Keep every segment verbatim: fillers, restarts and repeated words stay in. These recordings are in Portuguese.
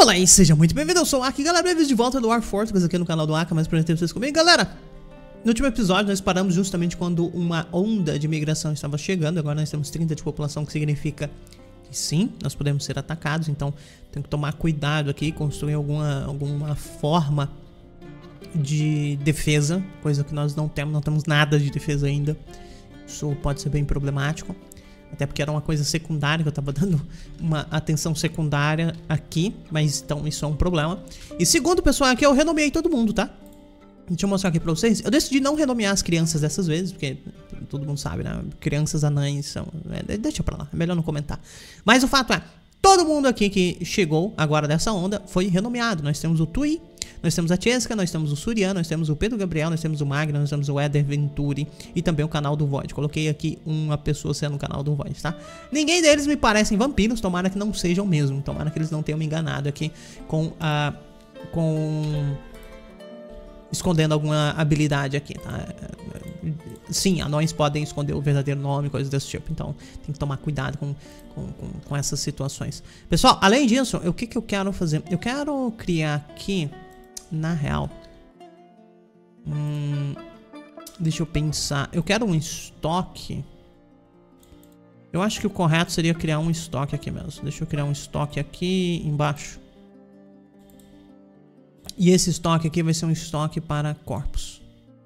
Olá e seja muito bem-vindo, eu sou o Aki, galera, bem-vindos de volta do War Fortress aqui no canal do Aka, mais pra ter vocês comigo, galera. No último episódio nós paramos justamente quando uma onda de migração estava chegando, agora nós temos trinta de população, que significa que sim, nós podemos ser atacados, então tem que tomar cuidado aqui, construir alguma, alguma forma de defesa, coisa que nós não temos, não temos nada de defesa ainda, isso pode ser bem problemático. Até porque era uma coisa secundária, que eu tava dando uma atenção secundária aqui. Mas então isso é um problema. E segundo, pessoal, aqui eu renomeei todo mundo, tá? Deixa eu mostrar aqui pra vocês. Eu decidi não renomear as crianças dessas vezes, porque todo mundo sabe, né? Crianças anãs são... É, deixa pra lá, é melhor não comentar. Mas o fato é, todo mundo aqui que chegou agora dessa onda foi renomeado. Nós temos o Tui, nós temos a Chesca, nós temos o Surian, nós temos o Pedro Gabriel, nós temos o Magno, nós temos o Eder Venturi e também o canal do Void. Coloquei aqui uma pessoa sendo o canal do Void, tá? Ninguém deles me parecem vampiros, tomara que não sejam mesmo. Tomara que eles não tenham me enganado aqui com a... com... escondendo alguma habilidade aqui, tá? Sim, anões podem esconder o verdadeiro nome, coisas desse tipo. Então tem que tomar cuidado com, com, com, com essas situações. Pessoal, além disso, o que, que eu quero fazer? Eu quero criar aqui... Na real, hum, deixa eu pensar. Eu quero um estoque. Eu acho que o correto seria criar um estoque aqui mesmo. Deixa eu criar um estoque aqui embaixo. E esse estoque aqui vai ser um estoque para corpos.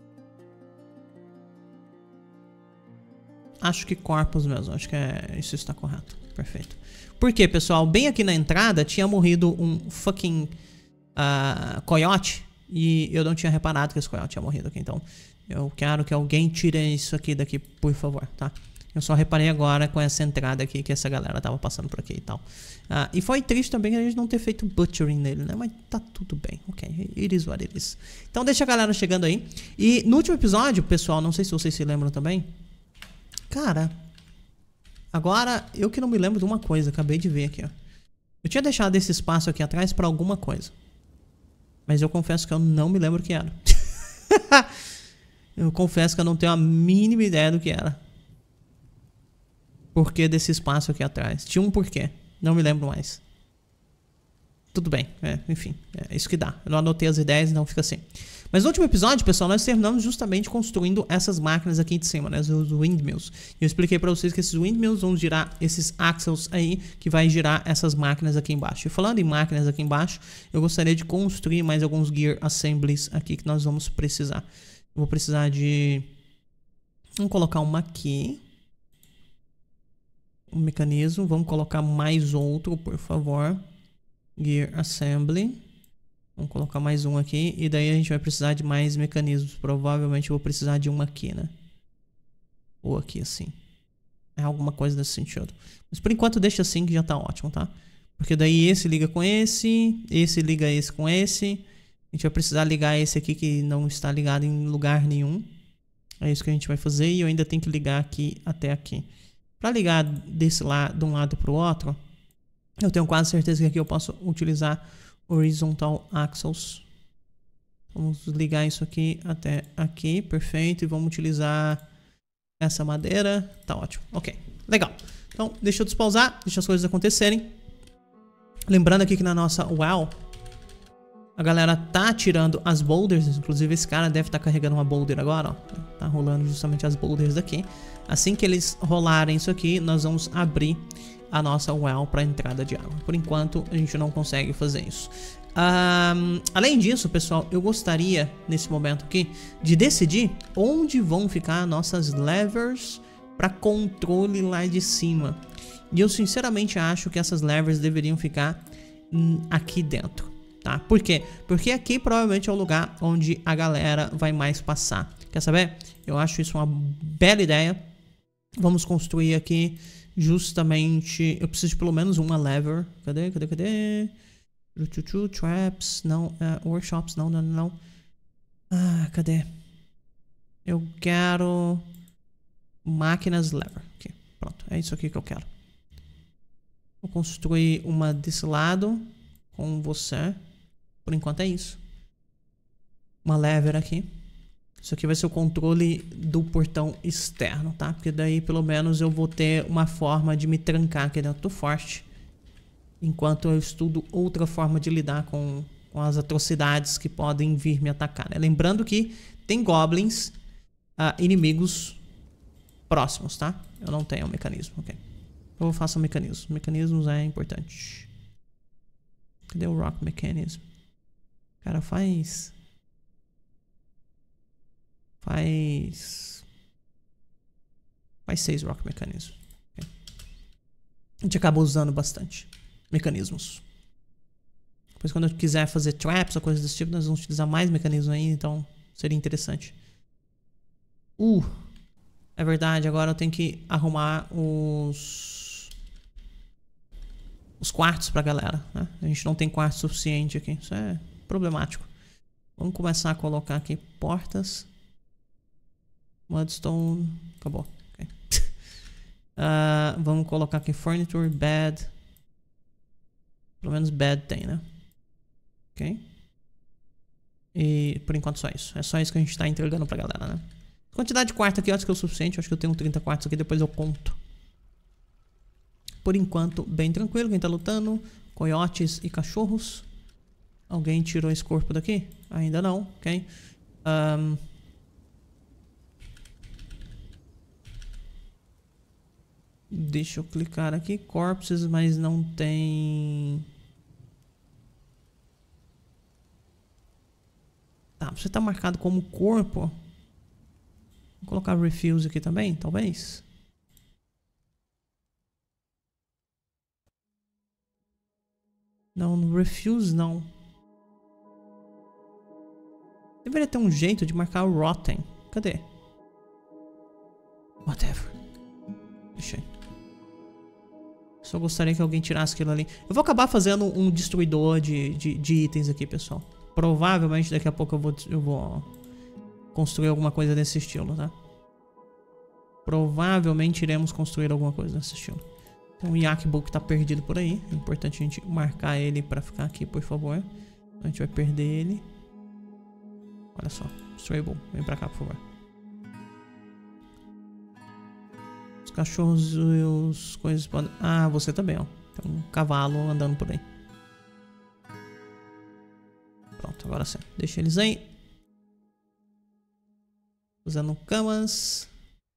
Acho que corpos mesmo. Acho que é, isso está correto. Perfeito. Por quê, pessoal? Bem aqui na entrada tinha morrido um fucking... Uh, coiote, e eu não tinha reparado que esse coiote tinha morrido aqui, então eu quero que alguém tire isso aqui daqui, por favor, tá? Eu só reparei agora com essa entrada aqui que essa galera tava passando por aqui e tal. Uh, e foi triste também a gente não ter feito butchering nele, né? Mas tá tudo bem, ok, it is what it is. Então deixa a galera chegando aí. E no último episódio, pessoal, não sei se vocês se lembram também. Cara, agora eu que não me lembro de uma coisa, acabei de ver aqui, ó. Eu tinha deixado esse espaço aqui atrás pra alguma coisa. Mas eu confesso que eu não me lembro o que era. Eu confesso que eu não tenho a mínima ideia do que era. Porquê desse espaço aqui atrás? Tinha um porquê. Não me lembro mais. Tudo bem. É, enfim, é isso que dá. Eu não anotei as ideias, então fica assim. Mas no último episódio, pessoal, nós terminamos justamente construindo essas máquinas aqui de cima, né? Os windmills. E eu expliquei pra vocês que esses windmills vão girar esses axles aí, que vai girar essas máquinas aqui embaixo. E falando em máquinas aqui embaixo, eu gostaria de construir mais alguns gear assemblies aqui que nós vamos precisar. Eu vou precisar de... Vamos colocar uma aqui. Um mecanismo. Vamos colocar mais outro, por favor. Gear assembly. Vamos colocar mais um aqui. E daí a gente vai precisar de mais mecanismos. Provavelmente eu vou precisar de uma aqui, né? Ou aqui, assim. É alguma coisa desse sentido. Mas por enquanto deixa assim que já tá ótimo, tá? Porque daí esse liga com esse. Esse liga esse com esse. A gente vai precisar ligar esse aqui que não está ligado em lugar nenhum. É isso que a gente vai fazer. E eu ainda tenho que ligar aqui até aqui. Para ligar desse lado, de um lado para o outro, eu tenho quase certeza que aqui eu posso utilizar horizontal axles. Vamos ligar isso aqui até aqui, perfeito. E vamos utilizar essa madeira. Tá ótimo, ok, legal. Então deixa eu despausar, deixa as coisas acontecerem. Lembrando aqui que na nossa well, a galera tá tirando as boulders. Inclusive esse cara deve estar tá carregando uma boulder agora, ó. Tá rolando justamente as boulders daqui. Assim que eles rolarem isso aqui, nós vamos abrir a nossa well para entrada de água. Por enquanto a gente não consegue fazer isso. Um, além disso, pessoal, eu gostaria nesse momento aqui de decidir onde vão ficar nossas levers para controle lá de cima. E eu sinceramente acho que essas levers deveriam ficar hum, aqui dentro, tá? Por quê? Porque aqui provavelmente é o lugar onde a galera vai mais passar. Quer saber? Eu acho isso uma bela ideia. Vamos construir aqui justamente... Eu preciso de pelo menos uma lever. Cadê? Cadê? Cadê? Traps. Não. Uh, workshops. Não, não, não. Ah, cadê? Eu quero... Máquinas lever. Aqui. Pronto. É isso aqui que eu quero. Vou construir uma desse lado. Com você. Por enquanto é isso. Uma lever aqui. Isso aqui vai ser o controle do portão externo, tá? Porque daí pelo menos eu vou ter uma forma de me trancar aqui dentro do forte. enquanto eu estudo outra forma de lidar com, com as atrocidades que podem vir me atacar, né? Lembrando que tem goblins, uh, inimigos próximos, tá? Eu não tenho um mecanismo, ok? Eu faço um mecanismo. Mecanismos é importante. Cadê o Rock Mechanism? Cara, faz... Faz... Faz seis Rock Mechanisms. Okay. A gente acaba usando bastante mecanismos. Depois, quando eu quiser fazer traps ou coisas desse tipo, nós vamos utilizar mais mecanismos ainda, então seria interessante. Uh, é verdade, agora eu tenho que arrumar os os quartos pra galera, né? A gente não tem quarto suficiente aqui, isso é problemático. Vamos começar a colocar aqui portas. Mudstone, acabou. Okay. uh, vamos colocar aqui furniture, bed. Pelo menos bed tem, né? Ok. E por enquanto só isso. É só isso que a gente tá entregando pra galera, né? Quantidade de quarto aqui, eu acho que é o suficiente. Eu acho que eu tenho trinta quartos aqui, depois eu conto. Por enquanto, bem tranquilo. Quem tá lutando? Coiotes e cachorros. Alguém tirou esse corpo daqui? Ainda não, ok. Um... Deixa eu clicar aqui. Corpses, mas não tem... Tá, você tá marcado como corpo. Vou colocar refuse aqui também, talvez. Não, no refuse não. Deveria ter um jeito de marcar o rotten. Cadê? Whatever. Deixa aí. Só gostaria que alguém tirasse aquilo ali. Eu vou acabar fazendo um destruidor de, de, de itens aqui, pessoal. Provavelmente daqui a pouco eu vou, eu vou construir alguma coisa desse estilo, tá? Provavelmente iremos construir alguma coisa desse estilo. Tem um Yak Bull que tá perdido por aí. É importante a gente marcar ele pra ficar aqui, por favor. A gente vai perder ele. Olha só. Stray Bull, vem pra cá, por favor. Os cachorros e os coisas podem... Ah, você também, ó. Tem um cavalo andando por aí. Pronto, agora sim. Deixa eles aí. Usando camas.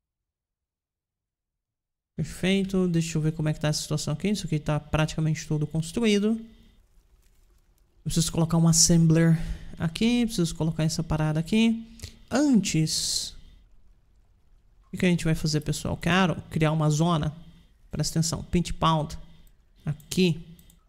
Perfeito. Deixa eu ver como é que tá essa situação aqui. Isso aqui tá praticamente tudo construído. Eu preciso colocar um assembler aqui. Preciso colocar essa parada aqui. Antes... O que a gente vai fazer, pessoal? Quero criar uma zona. Presta atenção. Pinch Pound. Aqui.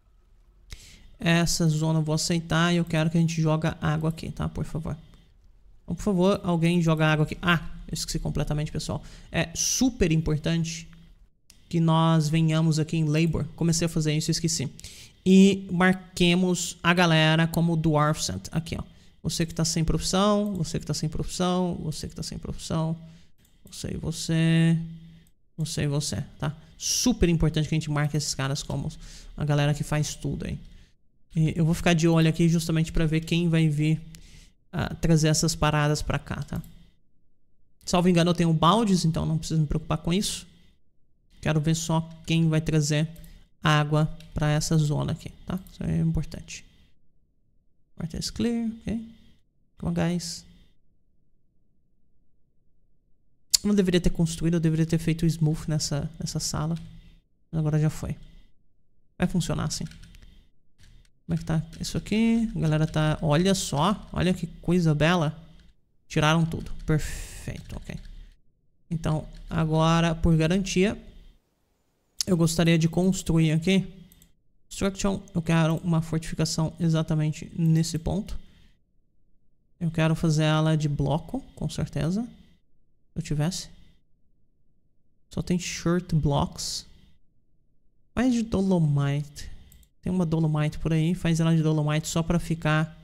Essa zona eu vou aceitar. E eu quero que a gente jogue água aqui, tá? Por favor. Então, por favor, alguém joga água aqui. Ah, eu esqueci completamente, pessoal. É super importante que nós venhamos aqui em Labor. Comecei a fazer isso e esqueci. E marquemos a galera como Dwarfcent. Aqui, ó. Você que tá sem profissão. Você que tá sem profissão. Você que tá sem profissão. Você e você. Você e você, tá? Super importante que a gente marque esses caras como a galera que faz tudo aí. E eu vou ficar de olho aqui justamente pra ver quem vai vir uh, trazer essas paradas pra cá, tá? Salvo engano, eu tenho baldes, então não preciso me preocupar com isso. Quero ver só quem vai trazer água pra essa zona aqui, tá? Isso é importante. Water is clear, ok? Come on, guys. Eu não deveria ter construído, eu deveria ter feito smooth nessa, nessa sala. Mas agora já foi. Vai funcionar assim. Como é que tá isso aqui? A galera tá... Olha só, olha que coisa bela. Tiraram tudo. Perfeito, ok. Então, agora, por garantia, eu gostaria de construir aqui. Construction, eu quero uma fortificação exatamente nesse ponto. Eu quero fazer ela de bloco, com certeza. Se eu tivesse. Só tem short blocks. Faz de dolomite. Tem uma dolomite por aí. Faz ela de dolomite só pra ficar...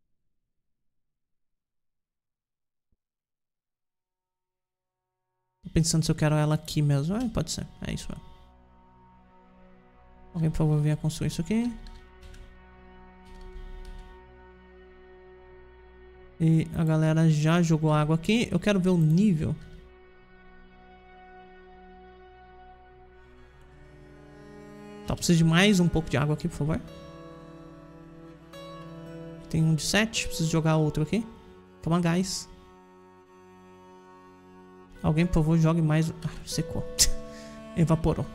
Tô pensando se eu quero ela aqui mesmo. Ah, pode ser. É isso mesmo. Alguém, por favor, venha construir isso aqui. E a galera já jogou água aqui. Eu quero ver o nível. Tá, preciso de mais um pouco de água aqui, por favor. Tem um de sete, preciso jogar outro aqui. Toma gás. Alguém, por favor, jogue mais. Ah, secou. Evaporou.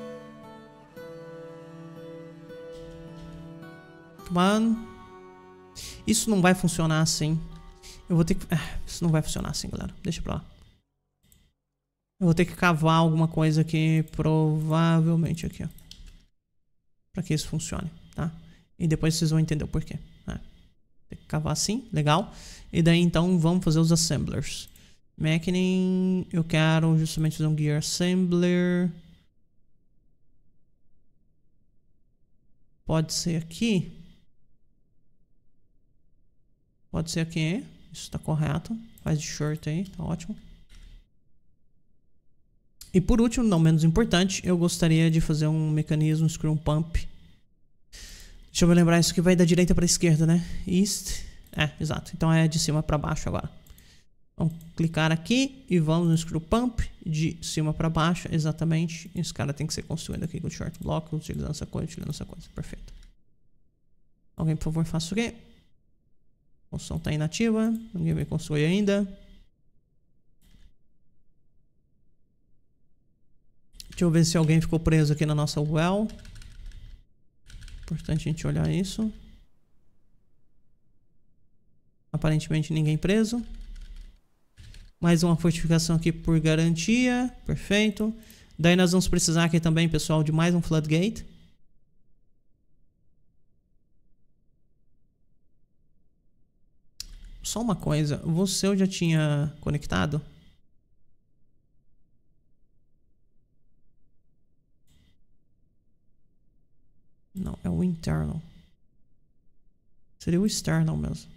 Come on. Isso não vai funcionar assim. Eu vou ter que... Ah, isso não vai funcionar assim, galera. Deixa pra lá. Eu vou ter que cavar alguma coisa aqui. Provavelmente aqui, ó. Pra que isso funcione, tá? E depois vocês vão entender o porquê. É. Tem que cavar assim, legal. E daí então vamos fazer os assemblers. Machining, eu quero justamente fazer um Gear Assembler. Pode ser aqui. Pode ser aqui. Isso tá correto. Faz de short aí, tá ótimo. E por último, não menos importante, eu gostaria de fazer um mecanismo Screw Pump. Deixa eu me lembrar, isso aqui vai da direita para a esquerda, né? East. É, exato. Então é de cima para baixo agora. Vamos clicar aqui e vamos no Screw Pump de cima para baixo, exatamente. Esse cara tem que ser construído aqui com o Short Block, utilizando essa coisa, utilizando essa coisa. Perfeito. Alguém, por favor, faça o quê? A construção está inativa. Ninguém vai construir ainda. Deixa eu ver se alguém ficou preso aqui na nossa well. Importante a gente olhar isso. Aparentemente ninguém preso. Mais uma fortificação aqui por garantia. Perfeito. Daí nós vamos precisar aqui também, pessoal, de mais um floodgate. Só uma coisa. Você eu já tinha conectado? Não, é o internal. Seria o external mesmo.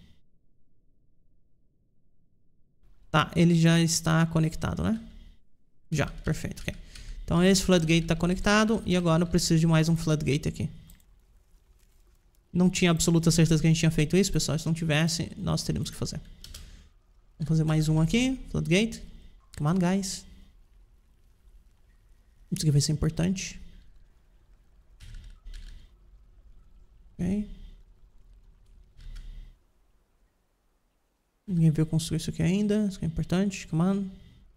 Tá, ele já está conectado, né? Já, perfeito, ok. Então esse floodgate está conectado e agora eu preciso de mais um floodgate aqui. Não tinha absoluta certeza que a gente tinha feito isso, pessoal. Se não tivesse, nós teríamos que fazer. Vamos fazer mais um aqui, floodgate. Come on, guys. Isso aqui vai ser importante. Ok. Ninguém veio construir isso aqui ainda. Isso aqui é importante. Come on.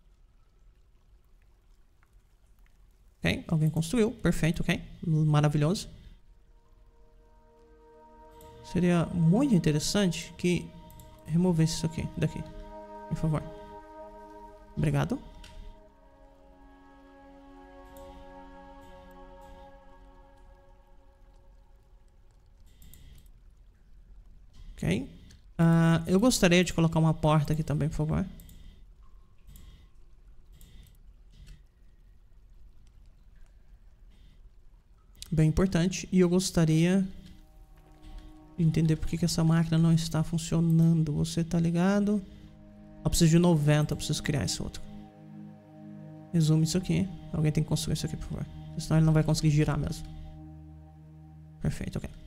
Ok. Alguém construiu. Perfeito. Ok. Maravilhoso. Seria muito interessante que removesse isso aqui. Daqui. Por favor. Obrigado. Ok. Uh, eu gostaria de colocar uma porta aqui também, por favor. Bem importante. E eu gostaria de entender por que, que essa máquina não está funcionando. Você tá ligado? Eu preciso de noventa, eu preciso criar esse outro. Resume isso aqui. Alguém tem que construir isso aqui, por favor. Senão ele não vai conseguir girar mesmo. Perfeito, ok.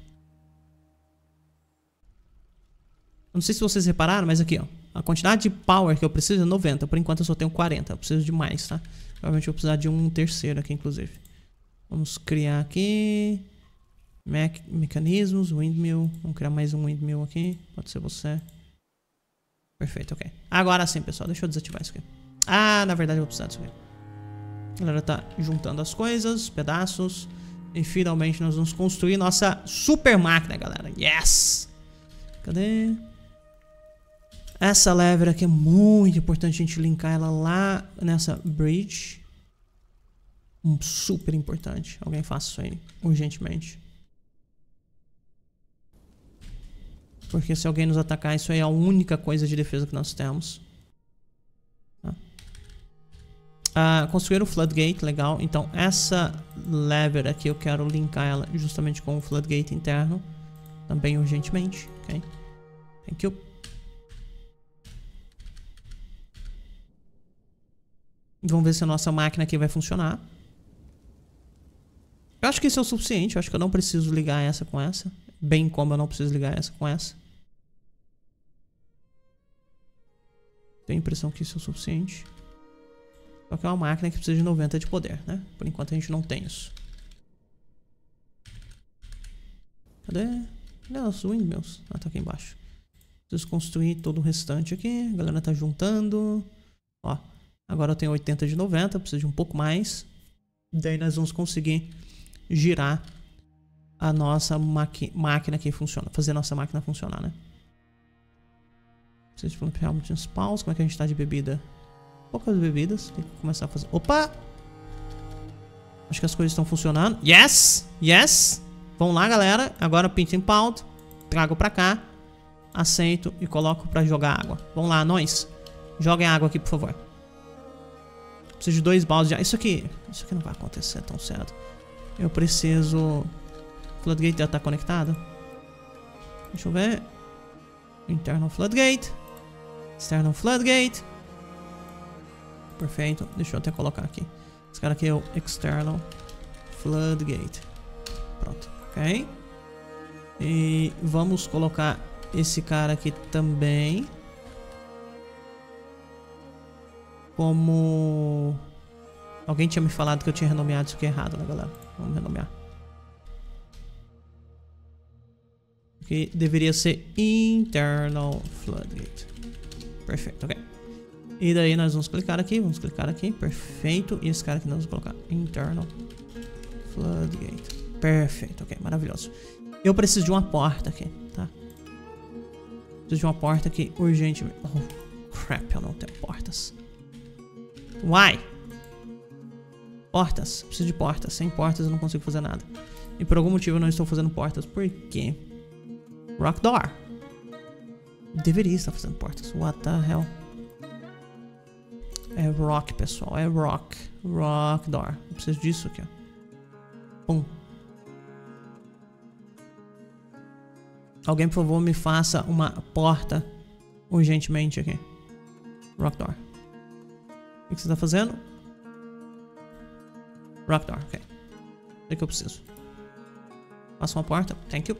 Não sei se vocês repararam, mas aqui, ó. A quantidade de power que eu preciso é noventa. Por enquanto eu só tenho quarenta. Eu preciso de mais, tá? Provavelmente eu vou precisar de um terceiro aqui, inclusive. Vamos criar aqui. Me mecanismos, windmill. Vamos criar mais um windmill aqui. Pode ser você. Perfeito, ok. Agora sim, pessoal. Deixa eu desativar isso aqui. Ah, na verdade eu vou precisar disso aqui. A galera tá juntando as coisas, pedaços. E finalmente nós vamos construir nossa super máquina, galera. Yes! Cadê? Essa lever aqui é muito importante a gente linkar ela lá nessa bridge. Um super importante. Alguém faça isso aí, urgentemente. Porque se alguém nos atacar, isso aí é a única coisa de defesa que nós temos. Tá? Ah, construir o floodgate, legal. Então essa lever aqui eu quero linkar ela justamente com o floodgate interno. Também urgentemente, ok? Thank you. Vamos ver se a nossa máquina aqui vai funcionar. Eu acho que isso é o suficiente. Eu acho que eu não preciso ligar essa com essa. Bem como eu não preciso ligar essa com essa. Tenho a impressão que isso é o suficiente. Só que é uma máquina que precisa de noventa de poder, né? Por enquanto a gente não tem isso. Cadê? Cadê os windmills? Ah, tá aqui embaixo. Preciso construir todo o restante aqui. A galera tá juntando. Ó, agora eu tenho oitenta de noventa. Preciso de um pouco mais. Daí nós vamos conseguir girar a nossa máquina que funciona. Fazer a nossa máquina funcionar, né? Preciso de realmente uns paus. Como é que a gente tá de bebida? Poucas bebidas. Tem que começar a fazer. Opa! Acho que as coisas estão funcionando. Yes! Yes! Vamos lá, galera. Agora pinto em pauta. Trago pra cá. Aceito e coloco pra jogar água. Vamos lá, nós. Joguem água aqui, por favor. Preciso de dois baldes já. Isso aqui... Isso aqui não vai acontecer tão cedo. Eu preciso... O floodgate já tá conectado? Deixa eu ver. Internal floodgate. External floodgate. Perfeito. Deixa eu até colocar aqui. Esse cara aqui é o external floodgate. Pronto. Ok. E vamos colocar esse cara aqui também como... Alguém tinha me falado que eu tinha renomeado isso aqui errado, né, galera? Vamos renomear. Que deveria ser internal floodgate. Perfeito, ok. E daí nós vamos clicar aqui, vamos clicar aqui, perfeito. E esse cara aqui nós vamos colocar internal floodgate. Perfeito, ok, maravilhoso. Eu preciso de uma porta aqui, tá? Preciso de uma porta aqui urgentemente. Oh, crap, eu não tenho portas. Why? Portas, preciso de portas. Sem portas eu não consigo fazer nada. E por algum motivo eu não estou fazendo portas. Por quê? Rock door. Deveria estar fazendo portas. What the hell? É rock, pessoal. É rock. Rock door. Eu preciso disso aqui, ó. Pum. Alguém, por favor, me faça uma porta urgentemente aqui. Rock door. O que você está fazendo? Rock door, ok. É o que eu preciso. Faça uma porta. Thank you.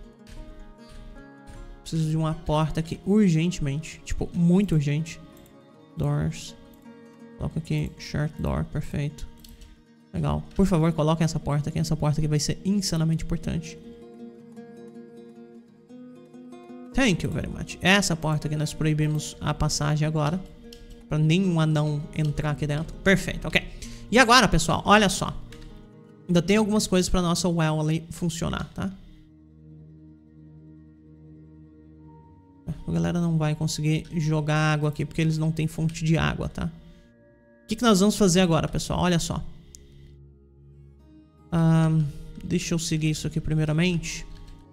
Preciso de uma porta aqui urgentemente. Tipo, muito urgente. Doors. Coloca aqui. Short door. Perfeito. Legal. Por favor, coloquem essa porta aqui. Essa porta aqui vai ser insanamente importante. Thank you very much. Essa porta aqui nós proibimos a passagem agora. Pra nenhum anão entrar aqui dentro. Perfeito, ok. E agora, pessoal, olha só. Ainda tem algumas coisas pra nossa well ali funcionar, tá? A galera não vai conseguir jogar água aqui porque eles não têm fonte de água, tá? O que, que nós vamos fazer agora, pessoal? Olha só. Um, deixa eu seguir isso aqui primeiramente.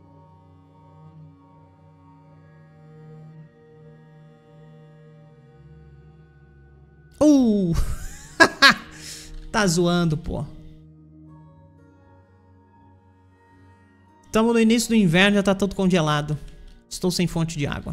Uh! Tá zoando, pô. Estamos no início do inverno, já tá todo congelado. Estou sem fonte de água.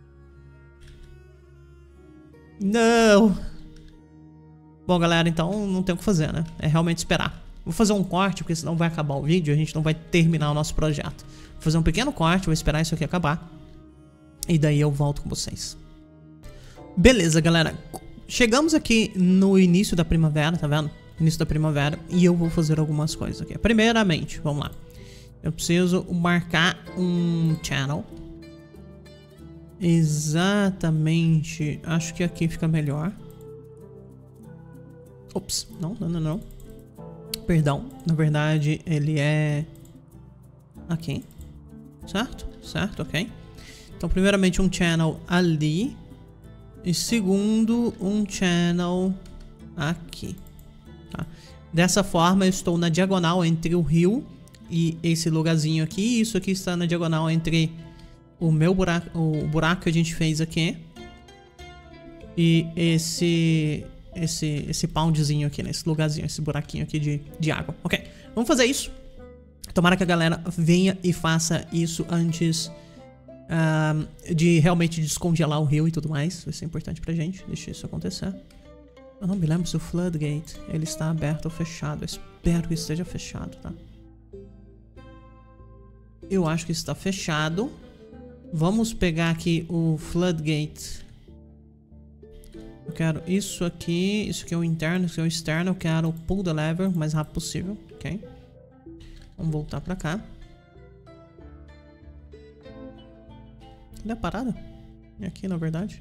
Não. Bom, galera, então não tem o que fazer, né? É realmente esperar. Vou fazer um corte, porque senão vai acabar o vídeo e a gente não vai terminar o nosso projeto. Vou fazer um pequeno corte, vou esperar isso aqui acabar. E daí eu volto com vocês. Beleza, galera. Chegamos aqui no início da primavera, tá vendo? Início da primavera. E eu vou fazer algumas coisas aqui. Primeiramente, vamos lá. Eu preciso marcar um channel. Exatamente. Acho que aqui fica melhor. Ops. Não, não, não, não. Perdão. Na verdade, ele é... aqui. Certo? Certo, ok. Então, primeiramente um channel ali. E segundo, um channel aqui. Tá? Dessa forma, eu estou na diagonal entre o rio e esse lugarzinho aqui. E isso aqui está na diagonal entre o meu buraco, o buraco que a gente fez aqui. E esse, esse, esse poundzinho aqui, nesse lugarzinho, esse buraquinho aqui de, de água. Ok, vamos fazer isso. Tomara que a galera venha e faça isso antes... Um, de realmente descongelar o rio e tudo mais. Vai ser importante pra gente. Deixa isso acontecer. Eu não me lembro se o floodgate ele está aberto ou fechado. Eu espero que esteja fechado, tá? Eu acho que está fechado. Vamos pegar aqui o floodgate. Eu quero isso aqui. Isso aqui é o interno, isso aqui é o externo. Eu quero pull the lever o mais rápido possível. Ok. Vamos voltar pra cá. Cadê a parada? É aqui, na verdade.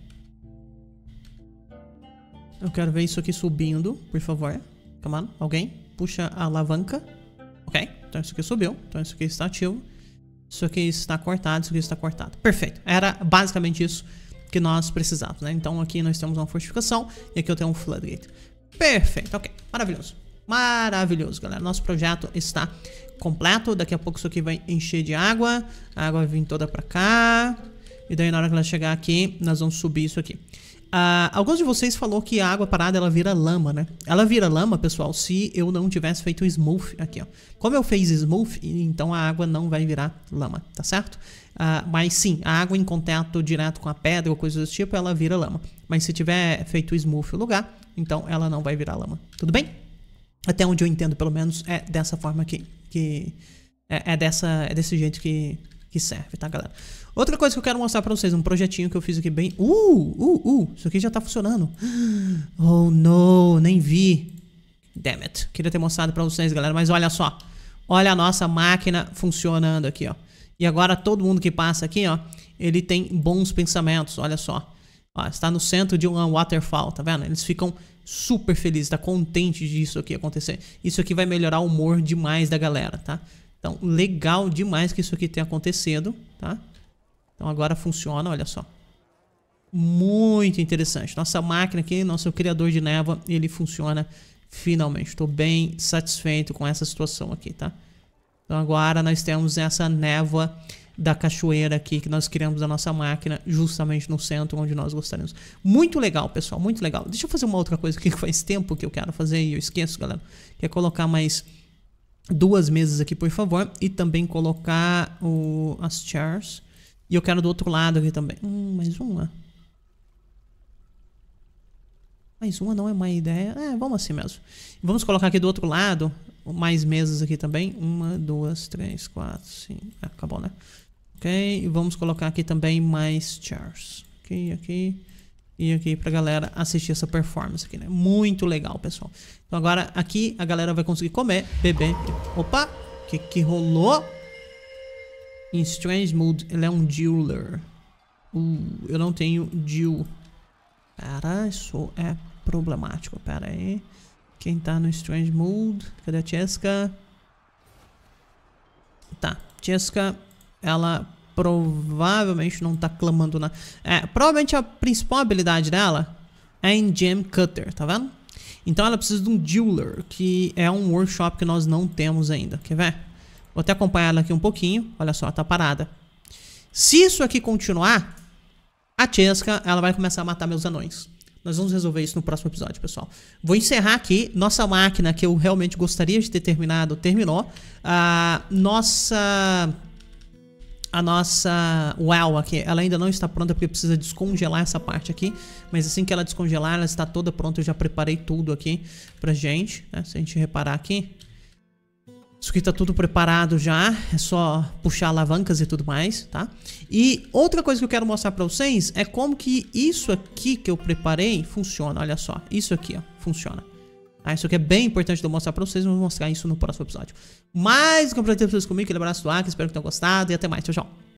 Eu quero ver isso aqui subindo, por favor. Come on, alguém? Puxa a alavanca. Ok, então isso aqui subiu. Então isso aqui está ativo. Isso aqui está cortado, isso aqui está cortado. Perfeito. Era basicamente isso que nós precisávamos, né? Então aqui nós temos uma fortificação e aqui eu tenho um floodgate. Perfeito, ok. Maravilhoso. Maravilhoso, galera. Nosso projeto está completo. Daqui a pouco isso aqui vai encher de água. A água vai vir toda pra cá. E daí na hora que ela chegar aqui, nós vamos subir isso aqui. Uh, alguns de vocês falou que a água parada ela vira lama, né? Ela vira lama, pessoal, se eu não tivesse feito smooth aqui, ó. Como eu fiz smooth, então a água não vai virar lama, tá certo? Uh, mas sim, a água em contato direto com a pedra ou coisas do tipo, ela vira lama. Mas se tiver feito smooth no lugar, então ela não vai virar lama. Tudo bem? Até onde eu entendo, pelo menos, é dessa forma aqui. Que é, é, dessa, é desse jeito que, que serve, tá, galera? Outra coisa que eu quero mostrar pra vocês, um projetinho que eu fiz aqui bem... Uh, uh, uh, isso aqui já tá funcionando. Oh, no, nem vi. Damn it. Queria ter mostrado pra vocês, galera, mas olha só. Olha a nossa máquina funcionando aqui, ó. E agora todo mundo que passa aqui, ó, ele tem bons pensamentos, olha só. Ó, está no centro de uma waterfall, tá vendo? Eles ficam super felizes, tá contente disso aqui acontecer. Isso aqui vai melhorar o humor demais da galera, tá? Então, legal demais que isso aqui tenha acontecido, tá? Então agora funciona, olha só. Muito interessante. Nossa máquina aqui, nosso criador de névoa, ele funciona finalmente. Estou bem satisfeito com essa situação aqui, tá? Então agora nós temos essa névoa da cachoeira aqui que nós criamos a nossa máquina justamente no centro onde nós gostaríamos. Muito legal, pessoal, muito legal. Deixa eu fazer uma outra coisa aqui que faz tempo que eu quero fazer e eu esqueço, galera. Que é colocar mais duas mesas aqui, por favor. E também colocar o, as chairs. E eu quero do outro lado aqui também. Hum, mais uma. Mais uma não é má ideia. É, vamos assim mesmo. Vamos colocar aqui do outro lado mais mesas aqui também. Uma, duas, três, quatro, cinco. É, acabou, né? Ok. E vamos colocar aqui também mais chairs. Aqui, aqui. E aqui pra galera assistir essa performance aqui, né? Muito legal, pessoal. Então agora aqui a galera vai conseguir comer, beber. Opa! O que que rolou? Em Strange Mood, ele é um jeweler. Uh, eu não tenho Jew. Pera, isso é problemático. Pera aí. Quem tá no Strange Mood? Cadê a Cheska? Tá, Cheska, ela provavelmente não tá clamando na... É, provavelmente a principal habilidade dela é em Gem Cutter, tá vendo? Então ela precisa de um jeweler, que é um workshop que nós não temos ainda. Quer ver? Vou até acompanhar ela aqui um pouquinho. Olha só, tá parada. Se isso aqui continuar, a Cheska, ela vai começar a matar meus anões. Nós vamos resolver isso no próximo episódio, pessoal. Vou encerrar aqui. Nossa máquina, que eu realmente gostaria de ter terminado, terminou. A nossa... A nossa well aqui, ela ainda não está pronta porque precisa descongelar essa parte aqui. Mas assim que ela descongelar, ela está toda pronta. Eu já preparei tudo aqui pra gente, né? Se a gente reparar aqui, isso aqui tá tudo preparado já, é só puxar alavancas e tudo mais, tá? E outra coisa que eu quero mostrar pra vocês é como que isso aqui que eu preparei funciona, olha só. Isso aqui, ó, funciona. Ah, isso aqui é bem importante de eu mostrar pra vocês, vamos mostrar isso no próximo episódio. Mais um campeonato de vocês comigo, aquele abraço do Acre, espero que tenham gostado e até mais, tchau, tchau.